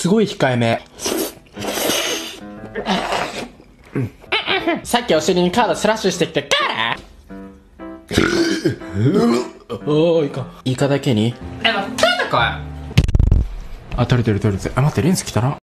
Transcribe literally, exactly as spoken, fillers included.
すごい控えめ。さっきお尻にカードスラッシュしてきてからおー、イカ。イカだけに。え、待って、これ。あ、取れてる取れてる。あ、待って、レンズ来たな。